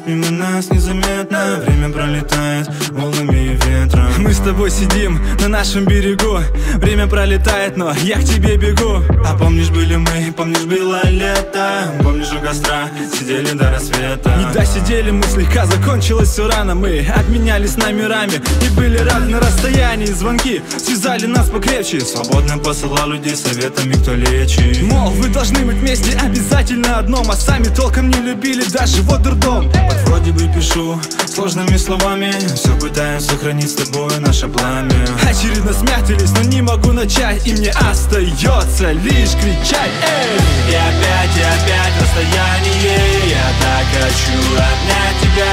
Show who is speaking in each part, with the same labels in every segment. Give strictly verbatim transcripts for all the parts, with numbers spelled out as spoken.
Speaker 1: мимо нас незаметно. Время пролетает волнами и ветром.
Speaker 2: Мы с тобой сидим на нашем берегу. Время пролетает, но я к тебе бегу.
Speaker 1: А помнишь, были мы, помнишь, было лето. Помнишь, у костра сидели до рассвета.
Speaker 2: Не досидели мы слегка, закончилось все рано. Мы обменялись номерами и были рады на расстоянии. Звонки связали нас покрепче.
Speaker 1: Свободно посылал людей советами, кто лечит.
Speaker 2: Мол, вы должны быть вместе обязательно одном. А сами толком не любили даже вот дурдом.
Speaker 1: Вот вроде бы пишу сложными словами, все пытаюсь сохранить с тобой наше пламя.
Speaker 2: Очередно смятились, но не могу начать. И мне остается лишь кричать: эй!
Speaker 1: И опять, и опять расстояние. Я так хочу обнять тебя,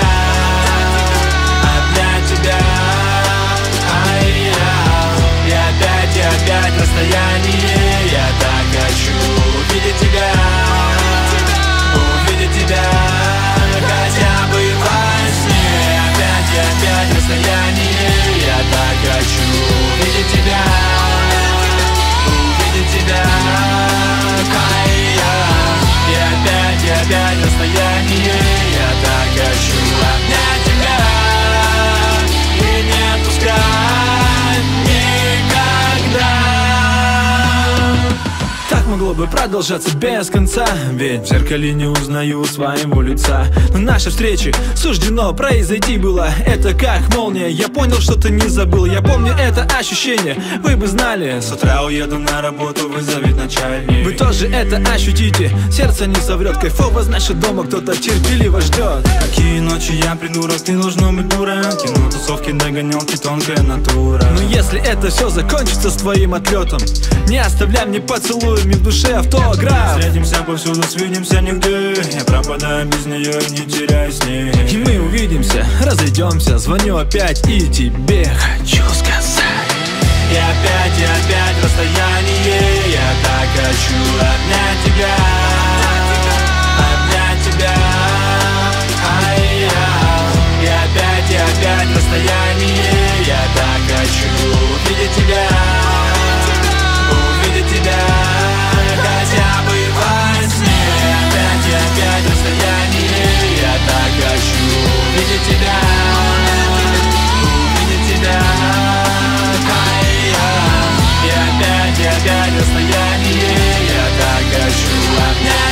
Speaker 1: обнять тебя. Ай-я. И опять, и опять расстояние. Я так хочу увидеть тебя, увидеть тебя хотя бы во сне. Опять, и опять расстояние. Я так хочу увидеть тебя, увидеть тебя. И опять, и опять расстояние. Я так хочу обнять тебя и не отпускать никогда.
Speaker 2: Так могло бы продолжаться без конца, ведь в зеркале не узнаю своего лица. Но нашей встрече суждено произойти было. Это как молния, я понял, что ты не забыл. Я помню это ощущение, вы бы знали.
Speaker 1: С утра уеду на работу, вызовет начальник.
Speaker 2: Вы тоже это ощутите, сердце не соврет. Кайфово, значит дома кто-то терпеливо ждет.
Speaker 1: Какие ночи я придурок, ты должно быть дура. Кино, тусовки, догонялки, тонкая натура.
Speaker 2: Но если это все закончится с твоим отлетом, не оставляй мне поцелуями в душе автограф.
Speaker 1: Встретимся повсюду, свидимся нигде. Я пропадаю без нее и не теряю с ней.
Speaker 2: И мы увидимся, разойдемся. Звоню опять и тебе хочу сказать.
Speaker 1: И опять, и опять расстояние. Я так хочу обнять тебя, обнять тебя. Ай-я. И опять, и опять расстояние. Я так хочу увидеть тебя, увидеть тебя хотя бы во сне. Опять, и опять расстояние. Я так хочу увидеть тебя, увидеть тебя. И опять, и опять расстояние. Я так хочу обнять